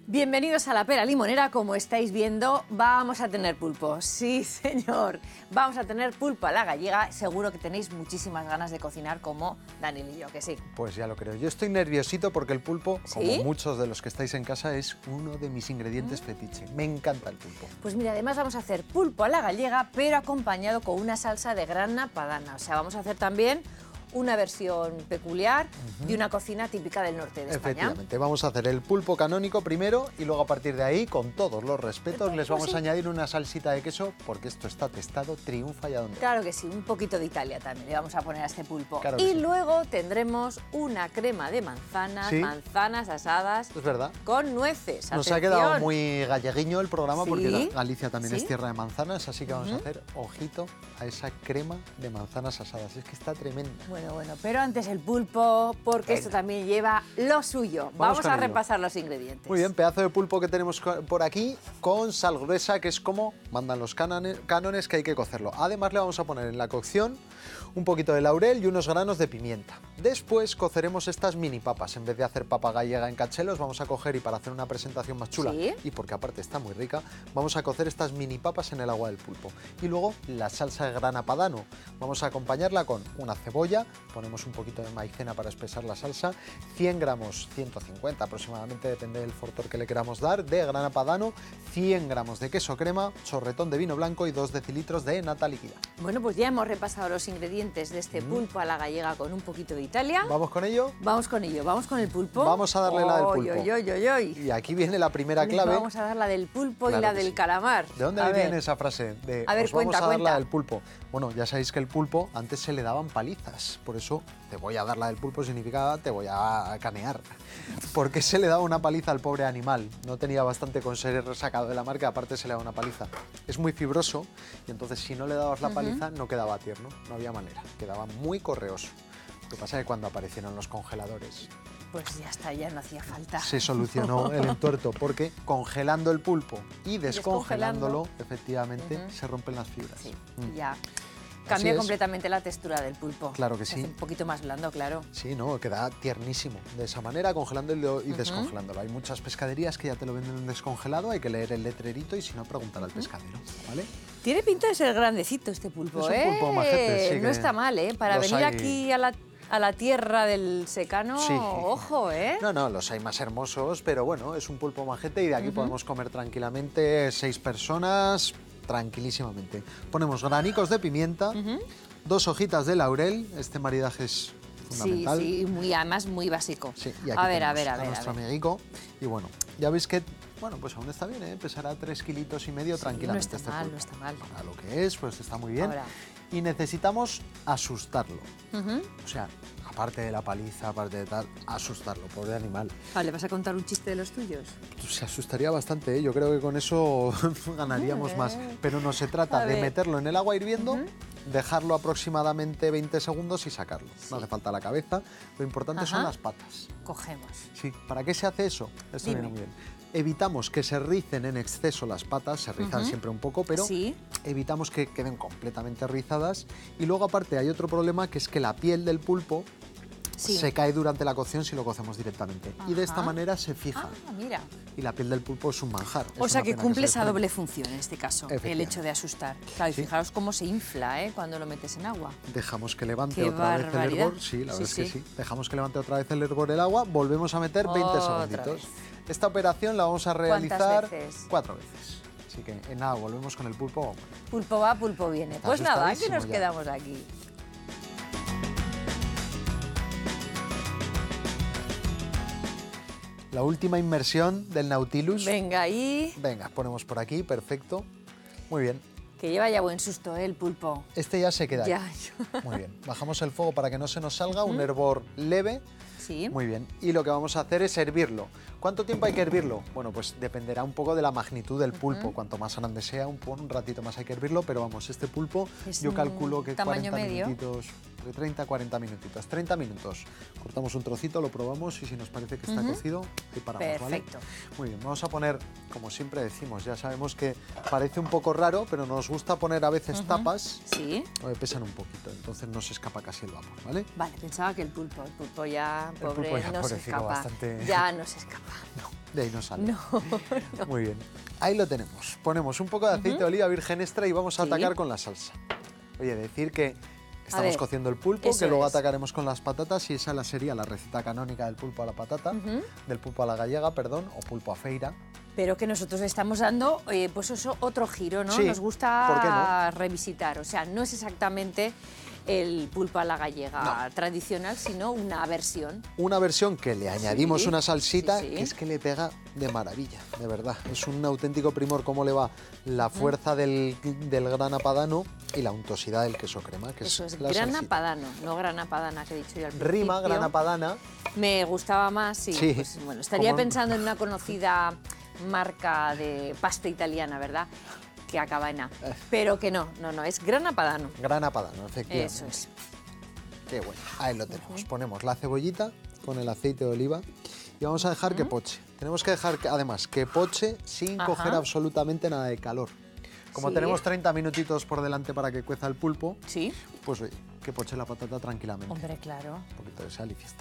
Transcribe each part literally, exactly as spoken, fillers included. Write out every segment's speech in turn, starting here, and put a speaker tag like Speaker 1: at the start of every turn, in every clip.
Speaker 1: Bienvenidos a La Pera Limonera. Como estáis viendo, vamos a tener pulpo. Sí, señor. Vamos a tener pulpo a la gallega. Seguro que tenéis muchísimas ganas de cocinar como Daniel y yo, que sí.
Speaker 2: Pues ya lo creo. Yo estoy nerviosito porque el pulpo,
Speaker 1: ¿Sí?
Speaker 2: como muchos de los que estáis en casa, es uno de mis ingredientes mm. fetiche. Me encanta el pulpo.
Speaker 1: Pues mira, además vamos a hacer pulpo a la gallega, pero acompañado con una salsa de grana padana. O sea, vamos a hacer también una versión peculiar uh-huh. de una cocina típica del norte de España.
Speaker 2: Efectivamente, vamos a hacer el pulpo canónico primero y luego a partir de ahí, con todos los respetos, les vamos sí. a añadir una salsita de queso porque esto está testado, triunfa ya donde
Speaker 1: Claro que sí, un poquito de Italia también le vamos a poner a este pulpo.
Speaker 2: Claro
Speaker 1: y
Speaker 2: sí.
Speaker 1: luego tendremos una crema de manzanas, ¿Sí? manzanas asadas
Speaker 2: es verdad.
Speaker 1: con nueces.
Speaker 2: Nos
Speaker 1: Atención.
Speaker 2: ha quedado muy galleguiño el programa
Speaker 1: ¿Sí?
Speaker 2: porque Galicia también
Speaker 1: ¿Sí?
Speaker 2: es tierra de manzanas, así que vamos uh-huh. a hacer ojito a esa crema de manzanas asadas. Es que está tremenda.
Speaker 1: Bueno, bueno, pero antes el pulpo, porque Venga. esto también lleva lo suyo. Vamos, Vamos a ello. repasar los ingredientes.
Speaker 2: Muy bien, pedazo de pulpo que tenemos por aquí con sal gruesa, que es como mandan los cánones que hay que cocerlo. Además le vamos a poner en la cocción un poquito de laurel y unos granos de pimienta. Después coceremos estas mini papas. En vez de hacer papa gallega en cachelos, vamos a coger y para hacer una presentación más chula, ¿Sí? y porque aparte está muy rica, vamos a cocer estas mini papas en el agua del pulpo. Y luego la salsa de grana padano. Vamos a acompañarla con una cebolla, ponemos un poquito de maicena para espesar la salsa, cien gramos, ciento cincuenta aproximadamente, depende del fortor que le queramos dar, de grana padano, cien gramos de queso crema, chorretón de vino blanco y dos decilitros de nata líquida.
Speaker 1: Bueno, pues ya hemos repasado los ingredientes de este pulpo a la gallega con un poquito de Italia.
Speaker 2: ¿Vamos con ello?
Speaker 1: Vamos con ello, vamos con el pulpo.
Speaker 2: Vamos a darle oh, la del pulpo.
Speaker 1: Oy, oy, oy, oy.
Speaker 2: Y aquí viene la primera clave.
Speaker 1: Vamos a dar la del pulpo claro y la del
Speaker 2: sí.
Speaker 1: calamar.
Speaker 2: ¿De dónde
Speaker 1: a
Speaker 2: viene
Speaker 1: ver.
Speaker 2: esa frase? De,
Speaker 1: a ver,
Speaker 2: os
Speaker 1: cuenta,
Speaker 2: vamos a dar
Speaker 1: cuenta.
Speaker 2: la del pulpo. Bueno, ya sabéis que el pulpo antes se le daban palizas, por eso te voy a dar la del pulpo significaba te voy a canear. ¿Por qué se le daba una paliza al pobre animal? No tenía bastante con ser sacado de la marca, aparte se le daba una paliza. Es muy fibroso y entonces si no le dabas la paliza uh-huh. no quedaba tierno, no había manera, quedaba muy correoso. Lo que pasa es que cuando aparecieron los congeladores,
Speaker 1: pues ya está, ya no hacía falta.
Speaker 2: Se solucionó el entuerto, porque congelando el pulpo y descongelándolo, efectivamente, uh-huh. se rompen las fibras.
Speaker 1: Sí, mm. ya. Cambia completamente la textura del pulpo.
Speaker 2: Claro que
Speaker 1: se
Speaker 2: sí.
Speaker 1: Hace un poquito más blando, claro.
Speaker 2: Sí, no, queda tiernísimo. De esa manera, congelándolo y uh-huh. descongelándolo. Hay muchas pescaderías que ya te lo venden descongelado, hay que leer el letrerito y si no, preguntar uh-huh. al pescadero, ¿vale?
Speaker 1: Tiene pinta de ser grandecito este pulpo,
Speaker 2: es
Speaker 1: ¿eh?
Speaker 2: un pulpo majete, sí.
Speaker 1: No está mal, ¿eh? Para venir
Speaker 2: hay...
Speaker 1: aquí a la... a la tierra del secano,
Speaker 2: sí.
Speaker 1: ojo, ¿eh?
Speaker 2: No, no, los hay más hermosos, pero bueno, es un pulpo majete y de aquí uh-huh. podemos comer tranquilamente seis personas, tranquilísimamente. Ponemos granicos de pimienta, uh-huh. dos hojitas de laurel, este maridaje es fundamental.
Speaker 1: Sí, sí, muy, además muy básico.
Speaker 2: Sí, y aquí
Speaker 1: a ver, a ver, a
Speaker 2: a
Speaker 1: ver.
Speaker 2: nuestro
Speaker 1: a ver.
Speaker 2: amiguico, y bueno, ya veis que, bueno, pues aún está bien, ¿eh? Pesará tres kilitos y medio sí, tranquilamente.
Speaker 1: No está
Speaker 2: este
Speaker 1: mal,
Speaker 2: pulpo.
Speaker 1: no está mal.
Speaker 2: Para lo que es, pues está muy bien.
Speaker 1: Ahora.
Speaker 2: Y necesitamos asustarlo.
Speaker 1: Uh-huh.
Speaker 2: O sea, aparte de la paliza, aparte de tal, asustarlo, pobre animal.
Speaker 1: Ah, ¿le vas a contar un chiste de los tuyos?
Speaker 2: Se asustaría bastante, ¿eh? Yo creo que con eso ganaríamos más. Pero no se trata de meterlo en el agua hirviendo, uh-huh. dejarlo aproximadamente veinte segundos y sacarlo. Sí. No hace falta la cabeza, lo importante Ajá. son las patas.
Speaker 1: Cogemos.
Speaker 2: Sí, ¿para qué se hace eso? Esto
Speaker 1: Dime.
Speaker 2: viene muy bien. Evitamos que se ricen en exceso las patas, se rizan uh-huh. siempre un poco, pero
Speaker 1: ¿Sí?
Speaker 2: evitamos que queden completamente rizadas. Y luego aparte hay otro problema, que es que la piel del pulpo sí. se cae durante la cocción si lo cocemos directamente. Ajá. Y de esta manera se fija.
Speaker 1: Ah, mira.
Speaker 2: Y la piel del pulpo es un manjar.
Speaker 1: O
Speaker 2: es
Speaker 1: sea que cumple
Speaker 2: que
Speaker 1: esa doble función en este caso, el hecho de asustar. Claro, y
Speaker 2: sí.
Speaker 1: fijaros cómo se infla, ¿eh? Cuando lo metes en agua.
Speaker 2: Dejamos que levante
Speaker 1: Qué
Speaker 2: otra
Speaker 1: barbaridad.
Speaker 2: vez el hervor. Sí, la
Speaker 1: sí,
Speaker 2: verdad
Speaker 1: sí.
Speaker 2: es que sí. Dejamos que levante otra vez el hervor el agua, volvemos a meter veinte
Speaker 1: otra
Speaker 2: segunditos.
Speaker 1: Vez.
Speaker 2: Esta operación la vamos a realizar
Speaker 1: veces?
Speaker 2: cuatro veces. Así que en nada, volvemos con el pulpo.
Speaker 1: Pulpo va, pulpo viene.
Speaker 2: Está
Speaker 1: pues nada, aquí nos
Speaker 2: ya.
Speaker 1: quedamos aquí.
Speaker 2: La última inmersión del Nautilus.
Speaker 1: Venga, ahí.
Speaker 2: Venga, ponemos por aquí, perfecto. Muy bien.
Speaker 1: Que lleva ya buen susto, ¿eh? El pulpo.
Speaker 2: Este ya se queda
Speaker 1: ya,
Speaker 2: ahí.
Speaker 1: Yo...
Speaker 2: Muy bien. Bajamos el fuego para que no se nos salga,
Speaker 1: ¿Mm?
Speaker 2: un hervor leve.
Speaker 1: Sí.
Speaker 2: Muy bien. Y lo que vamos a hacer es hervirlo. ¿Cuánto tiempo hay que hervirlo? Bueno, pues dependerá un poco de la magnitud del pulpo. Uh-huh. Cuanto más grande sea, un, un ratito más hay que hervirlo, pero vamos, este pulpo
Speaker 1: es
Speaker 2: yo calculo que
Speaker 1: tamaño
Speaker 2: cuarenta
Speaker 1: medio.
Speaker 2: minutitos, de treinta a cuarenta minutitos. treinta minutos. Cortamos un trocito, lo probamos y si nos parece que está uh-huh. cocido, ahí paramos,
Speaker 1: perfecto.
Speaker 2: ¿vale? Muy bien, vamos a poner, como siempre decimos, ya sabemos que parece un poco raro, pero nos gusta poner a veces uh-huh. tapas.
Speaker 1: Sí.
Speaker 2: O pesan un poquito, entonces no se escapa casi el vapor, ¿vale?
Speaker 1: Vale, pensaba que el pulpo, el pulpo ya, pobre,
Speaker 2: el pulpo ya
Speaker 1: no se escapa.
Speaker 2: Bastante...
Speaker 1: Ya no se escapa.
Speaker 2: No. De ahí no sale.
Speaker 1: No, no.
Speaker 2: Muy bien. Ahí lo tenemos. Ponemos un poco de aceite uh-huh. de oliva virgen extra y vamos a sí. atacar con la salsa. Oye, decir que estamos ver, cociendo el pulpo, que luego es. atacaremos con las patatas y esa la sería la receta canónica del pulpo a la patata, uh-huh. del pulpo a la gallega, perdón, o pulpo a feira.
Speaker 1: Pero que nosotros le estamos dando, eh, pues eso, otro giro, ¿no?
Speaker 2: Sí,
Speaker 1: Nos gusta
Speaker 2: ¿por qué no?
Speaker 1: revisitar, o sea, no es exactamente el pulpo a la gallega no. tradicional, sino una versión.
Speaker 2: Una versión que le añadimos
Speaker 1: sí,
Speaker 2: una salsita,
Speaker 1: sí, sí.
Speaker 2: que es que le pega de maravilla, de verdad. Es un auténtico primor cómo le va la fuerza mm. del, del grana padano y la untuosidad del queso crema, que
Speaker 1: Eso
Speaker 2: es,
Speaker 1: es
Speaker 2: la
Speaker 1: grana
Speaker 2: salsita.
Speaker 1: padano, no grana padana que he dicho yo al principio.
Speaker 2: Rima, grana padana.
Speaker 1: Me gustaba más, sí.
Speaker 2: sí.
Speaker 1: Pues, bueno, estaría
Speaker 2: Como...
Speaker 1: pensando en una conocida marca de pasta italiana, ¿verdad?, que acaba en A. Pero que no, no, no, es grana padano.
Speaker 2: Grana padano, efectivamente.
Speaker 1: Eso es.
Speaker 2: Qué bueno, ahí lo tenemos. Uh-huh. Ponemos la cebollita con el aceite de oliva y vamos a dejar uh-huh. que poche. Tenemos que dejar, que, además, que poche sin Ajá. coger absolutamente nada de calor. Como sí. tenemos treinta minutitos por delante para que cueza el pulpo,
Speaker 1: ¿Sí?
Speaker 2: pues oye, que poche la patata tranquilamente.
Speaker 1: Hombre, claro.
Speaker 2: Un poquito de sal y fiesta.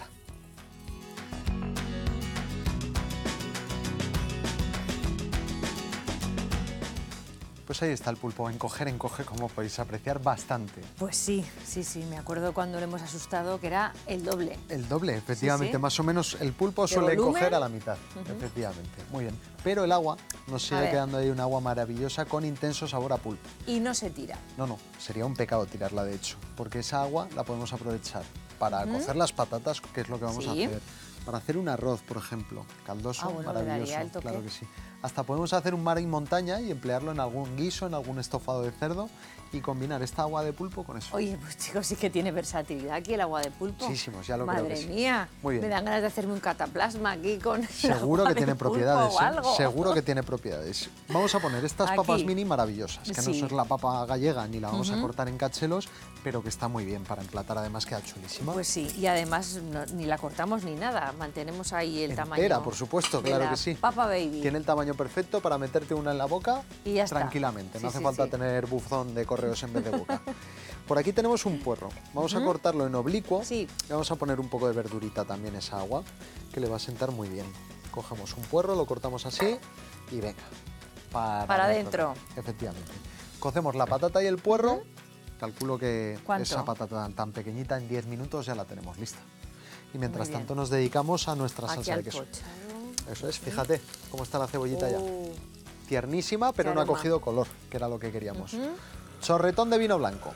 Speaker 2: Pues ahí está el pulpo, encoger, encoge, como podéis apreciar, bastante.
Speaker 1: Pues sí, sí, sí, me acuerdo cuando le hemos asustado que era el doble.
Speaker 2: El doble, efectivamente, sí, sí. Más o menos el pulpo
Speaker 1: ¿De
Speaker 2: suele
Speaker 1: volumen?
Speaker 2: encoger a la mitad, uh-huh. efectivamente, muy bien. Pero el agua nos sigue quedando ahí un agua maravillosa con intenso sabor a pulpo.
Speaker 1: Y no se tira.
Speaker 2: No, no, sería un pecado tirarla de hecho, porque esa agua la podemos aprovechar para uh-huh. cocer las patatas, que es lo que vamos
Speaker 1: ¿Sí?
Speaker 2: a hacer. Para hacer un arroz, por ejemplo, caldoso,
Speaker 1: ah, bueno,
Speaker 2: maravilloso,
Speaker 1: el toque.
Speaker 2: Claro que sí. Hasta podemos hacer un mar en montaña y emplearlo en algún guiso, en algún estofado de cerdo y combinar esta agua de pulpo con eso.
Speaker 1: Oye, pues chicos, sí que tiene versatilidad aquí el agua de pulpo.
Speaker 2: Muchísimos, ya lo
Speaker 1: Madre
Speaker 2: creo que sí.
Speaker 1: mía,
Speaker 2: Muy bien.
Speaker 1: Me dan ganas de hacerme un cataplasma aquí con
Speaker 2: Seguro
Speaker 1: el agua
Speaker 2: que tiene
Speaker 1: de pulpo
Speaker 2: propiedades,
Speaker 1: o algo.
Speaker 2: ¿eh? Seguro que tiene propiedades. Vamos a poner estas
Speaker 1: aquí.
Speaker 2: papas mini maravillosas, que
Speaker 1: sí.
Speaker 2: no es la papa gallega ni la vamos
Speaker 1: uh-huh.
Speaker 2: a cortar en cachelos, pero que está muy bien para emplatar, además queda chulísima.
Speaker 1: Pues sí, y además no, ni la cortamos ni nada, mantenemos ahí el
Speaker 2: Entera,
Speaker 1: tamaño.
Speaker 2: por supuesto,
Speaker 1: de
Speaker 2: claro
Speaker 1: la
Speaker 2: que sí.
Speaker 1: Papa baby.
Speaker 2: Tiene el tamaño perfecto para meterte una en la boca
Speaker 1: y ya
Speaker 2: tranquilamente,
Speaker 1: está.
Speaker 2: no
Speaker 1: sí,
Speaker 2: hace
Speaker 1: sí,
Speaker 2: falta
Speaker 1: sí.
Speaker 2: tener buzón de correos en vez de boca. Por aquí tenemos un puerro, vamos uh-huh. a cortarlo en oblicuo
Speaker 1: sí.
Speaker 2: y vamos a poner un poco de verdurita también esa agua, que le va a sentar muy bien. Cogemos un puerro, lo cortamos así y venga, para,
Speaker 1: para adentro.
Speaker 2: Efectivamente. Cocemos la patata y el puerro, uh-huh. calculo que
Speaker 1: ¿Cuánto?
Speaker 2: esa patata tan pequeñita en diez minutos ya la tenemos lista. Y mientras tanto nos dedicamos a nuestra
Speaker 1: aquí
Speaker 2: salsa de queso.
Speaker 1: Pocharo.
Speaker 2: Eso es, fíjate cómo está la cebollita
Speaker 1: uh.
Speaker 2: ya. Tiernísima, pero no ha cogido color, que era lo que queríamos. Uh-huh. Chorretón de vino blanco.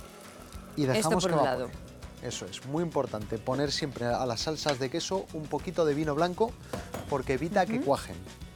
Speaker 2: Y dejamos
Speaker 1: Esto por
Speaker 2: que
Speaker 1: un
Speaker 2: evapore.
Speaker 1: lado.
Speaker 2: Eso es, muy importante, poner siempre a las salsas de queso un poquito de vino blanco porque evita uh-huh. que cuajen.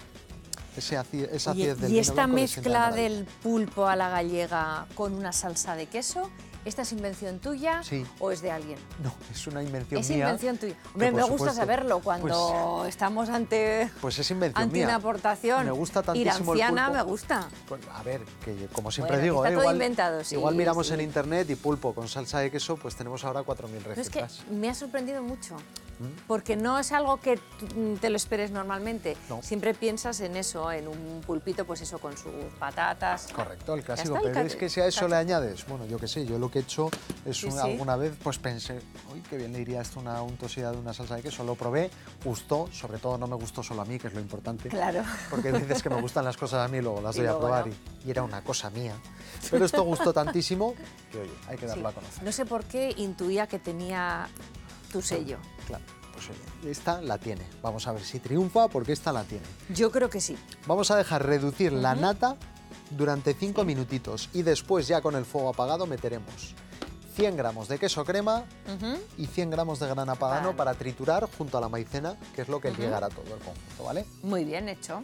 Speaker 2: Ese aci- esa acidez del
Speaker 1: y
Speaker 2: vino
Speaker 1: esta
Speaker 2: blanco
Speaker 1: mezcla del pulpo a la gallega con una salsa de queso, ¿esta es invención tuya
Speaker 2: sí.
Speaker 1: o es de alguien?
Speaker 2: No, es una invención
Speaker 1: es
Speaker 2: mía.
Speaker 1: Es invención tuya. Hombre, me gusta supuesto, saberlo cuando pues, estamos ante,
Speaker 2: pues es invención
Speaker 1: ante
Speaker 2: mía.
Speaker 1: una aportación.
Speaker 2: Me gusta tantísimo
Speaker 1: iranciana,
Speaker 2: el pulpo.
Speaker 1: me gusta.
Speaker 2: Pues, a ver, que como siempre
Speaker 1: bueno,
Speaker 2: digo,
Speaker 1: está
Speaker 2: ¿eh?
Speaker 1: todo
Speaker 2: igual,
Speaker 1: inventado, sí,
Speaker 2: igual miramos
Speaker 1: sí.
Speaker 2: en internet y pulpo con salsa de queso, pues tenemos ahora cuatro mil recetas.
Speaker 1: No, es que me ha sorprendido mucho. Porque no es algo que te lo esperes normalmente.
Speaker 2: No.
Speaker 1: Siempre piensas en eso, en un pulpito, pues eso, con sus patatas.
Speaker 2: Correcto, el clásico.
Speaker 1: Está,
Speaker 2: Pero
Speaker 1: el
Speaker 2: es que si a eso
Speaker 1: cacho.
Speaker 2: le añades, bueno, yo qué sé, yo lo que he hecho es
Speaker 1: sí,
Speaker 2: un,
Speaker 1: sí.
Speaker 2: alguna vez, pues pensé, uy, qué bien le iría esto una untuosidad de una salsa de queso. Lo probé, gustó, sobre todo no me gustó solo a mí, que es lo importante.
Speaker 1: Claro.
Speaker 2: Porque hay veces que me gustan las cosas a mí y luego las
Speaker 1: y
Speaker 2: doy
Speaker 1: luego
Speaker 2: a probar
Speaker 1: no.
Speaker 2: y, y era una cosa mía. Pero esto gustó tantísimo que, oye, hay que darlo
Speaker 1: sí.
Speaker 2: a conocer.
Speaker 1: No sé por qué intuía que tenía tu sello.
Speaker 2: Claro. Pues oye, esta la tiene. Vamos a ver si triunfa porque esta la tiene.
Speaker 1: Yo creo que sí.
Speaker 2: Vamos a dejar reducir uh-huh. la nata durante cinco
Speaker 1: sí.
Speaker 2: minutitos y después ya con el fuego apagado meteremos cien gramos de queso crema uh-huh. y cien gramos de grana padano vale. para triturar junto a la maicena, que es lo que uh-huh. llegará todo el conjunto, ¿vale?
Speaker 1: Muy bien hecho.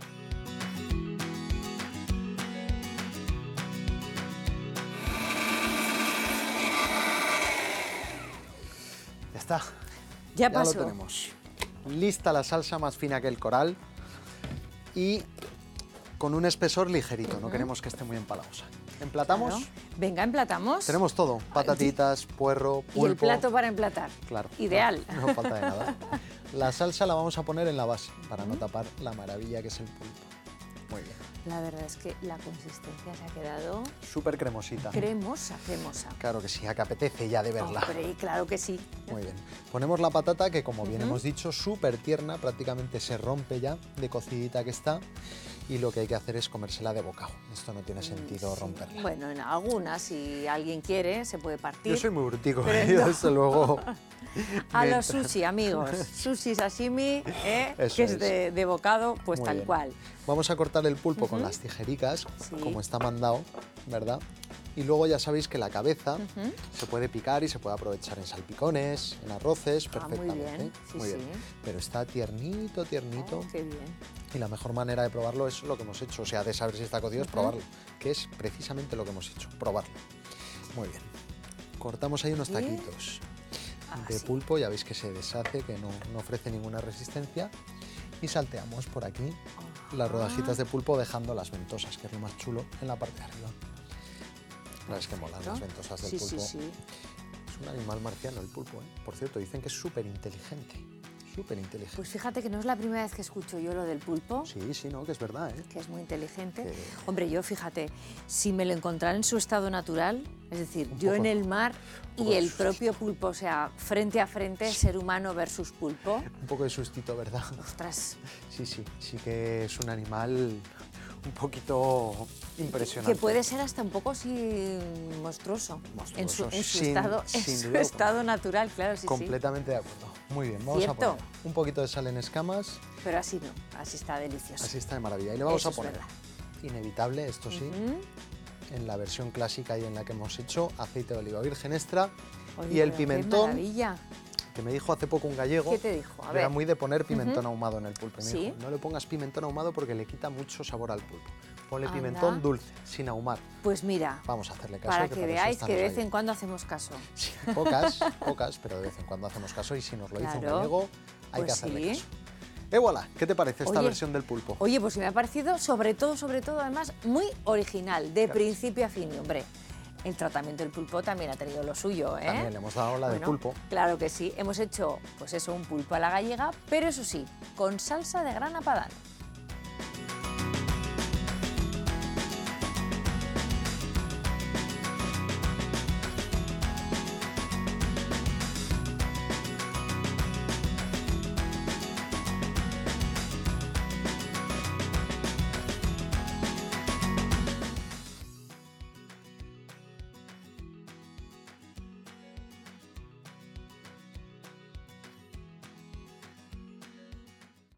Speaker 2: Ya está.
Speaker 1: Ya,
Speaker 2: ya
Speaker 1: pasó.
Speaker 2: lo tenemos. Lista la salsa más fina que el coral y con un espesor ligerito, no uh-huh. queremos que esté muy empalagosa. ¿Emplatamos?
Speaker 1: Claro. Venga, emplatamos.
Speaker 2: Tenemos todo, patatitas, puerro, pulpo.
Speaker 1: Y el plato para emplatar.
Speaker 2: Claro.
Speaker 1: Ideal.
Speaker 2: No, no falta de nada. La salsa la vamos a poner en la base para no tapar la maravilla que es el pulpo. Muy bien.
Speaker 1: La verdad es que la consistencia se ha quedado
Speaker 2: Súper cremosita.
Speaker 1: cremosa, cremosa.
Speaker 2: Claro que sí, a que apetece ya de verla.
Speaker 1: Hombre, claro que sí.
Speaker 2: Muy bien. Ponemos la patata que, como bien hemos dicho, súper tierna, prácticamente se rompe ya de cocidita que está. Y lo que hay que hacer es comérsela de bocado. Esto no tiene sentido
Speaker 1: Sí.
Speaker 2: romperla.
Speaker 1: Bueno, en algunas, si alguien quiere, se puede partir.
Speaker 2: Yo soy muy brutico,
Speaker 1: pero
Speaker 2: yo
Speaker 1: no.
Speaker 2: desde luego.
Speaker 1: A
Speaker 2: me
Speaker 1: los
Speaker 2: entra-
Speaker 1: sushi, amigos. Sushi sashimi, ¿eh?
Speaker 2: Eso
Speaker 1: que es,
Speaker 2: es.
Speaker 1: de, de bocado, pues
Speaker 2: Muy
Speaker 1: tal
Speaker 2: bien.
Speaker 1: cual.
Speaker 2: Vamos a cortar el pulpo con las tijericas,
Speaker 1: Sí.
Speaker 2: como está mandado, ¿verdad? Y luego ya sabéis que la cabeza se puede picar y se puede aprovechar en salpicones, en arroces,
Speaker 1: Ah, muy
Speaker 2: perfectamente.
Speaker 1: bien, sí,
Speaker 2: Muy bien.
Speaker 1: sí.
Speaker 2: Pero está tiernito, tiernito.
Speaker 1: Oh, qué bien.
Speaker 2: Y la mejor manera de probarlo es lo que hemos hecho, o sea, de saber si está cocido es probarlo, que es precisamente lo que hemos hecho, probarlo. Muy bien. Cortamos ahí unos
Speaker 1: ¿Y?
Speaker 2: taquitos
Speaker 1: Ah,
Speaker 2: de
Speaker 1: sí.
Speaker 2: pulpo, ya veis que se deshace, que no, no ofrece ninguna resistencia. Y salteamos por aquí las rodajitas de pulpo dejando las ventosas, que es lo más chulo, en la parte de arriba. La verdad es que molan las ventosas del
Speaker 1: Sí,
Speaker 2: pulpo.
Speaker 1: sí, sí.
Speaker 2: Es un animal marciano el pulpo, ¿eh? Por cierto, dicen que es súper inteligente, súper inteligente.
Speaker 1: Pues fíjate que no es la primera vez que escucho yo lo del pulpo,
Speaker 2: Sí, sí, no, que es verdad, ¿eh?
Speaker 1: que es muy inteligente.
Speaker 2: Que-
Speaker 1: Hombre, yo fíjate, si me lo encontrara en su estado natural, es decir,
Speaker 2: Un
Speaker 1: yo
Speaker 2: poco-
Speaker 1: en el mar
Speaker 2: poco
Speaker 1: y
Speaker 2: de
Speaker 1: el
Speaker 2: susto.
Speaker 1: propio pulpo, o sea, frente a frente, ser humano versus pulpo,
Speaker 2: Un poco de sustito, ¿verdad?
Speaker 1: ostras,
Speaker 2: Sí, sí, sí que es un animal un poquito impresionante.
Speaker 1: que puede ser hasta un poco así monstruoso, en su,
Speaker 2: Monstruoso,
Speaker 1: en su
Speaker 2: sin-
Speaker 1: estado, en
Speaker 2: sin
Speaker 1: su
Speaker 2: duda.
Speaker 1: estado natural, claro, sí, sí.
Speaker 2: Completamente de acuerdo. Muy bien, vamos
Speaker 1: Cierto.
Speaker 2: a poner un poquito de sal en escamas,
Speaker 1: Pero así no, así está delicioso.
Speaker 2: así está de maravilla. Y le vamos
Speaker 1: Eso
Speaker 2: a
Speaker 1: es
Speaker 2: poner,
Speaker 1: verdad.
Speaker 2: inevitable, esto sí,
Speaker 1: Mm.
Speaker 2: en la versión clásica y en la que hemos hecho, aceite de oliva virgen extra
Speaker 1: Oye,
Speaker 2: y el
Speaker 1: pero qué
Speaker 2: pimentón,
Speaker 1: maravilla.
Speaker 2: que me dijo hace poco un gallego.
Speaker 1: ¿Qué te dijo? A
Speaker 2: Era
Speaker 1: ver.
Speaker 2: muy de poner pimentón ahumado en el pulpo. Y me
Speaker 1: ¿Sí?
Speaker 2: dijo, no le pongas pimentón ahumado porque le quita mucho sabor al pulpo. Ponle
Speaker 1: Anda.
Speaker 2: pimentón dulce, sin ahumar.
Speaker 1: Pues mira,
Speaker 2: Vamos a hacerle caso.
Speaker 1: para
Speaker 2: que
Speaker 1: que
Speaker 2: para eso
Speaker 1: veáis
Speaker 2: están
Speaker 1: que de
Speaker 2: los
Speaker 1: vez en
Speaker 2: gallegos.
Speaker 1: cuando hacemos caso.
Speaker 2: Sí, pocas, pocas, pero de vez en cuando hacemos caso y si nos lo dice un
Speaker 1: Claro.
Speaker 2: gallego, hay que
Speaker 1: Pues
Speaker 2: hacerle
Speaker 1: sí.
Speaker 2: caso. Eh, voilà, ¿qué te parece esta
Speaker 1: Oye,
Speaker 2: versión del pulpo?
Speaker 1: Oye, pues me ha parecido, sobre todo, sobre todo, además, muy original, de
Speaker 2: Claro.
Speaker 1: principio a fin. Y, hombre, el tratamiento del pulpo también ha tenido lo suyo, ¿eh?
Speaker 2: También le hemos dado la de
Speaker 1: Bueno,
Speaker 2: pulpo.
Speaker 1: Claro que sí. Hemos hecho, pues eso, un pulpo a la gallega, pero eso sí, con salsa de grana padano.